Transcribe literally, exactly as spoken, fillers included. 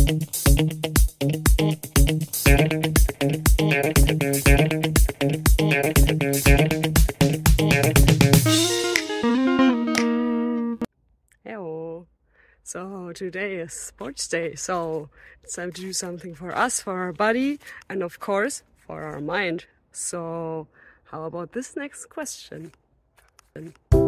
Hello. So today is sports day, so it's time to do something for us, for our body, and of course for our mind. So how about this next question?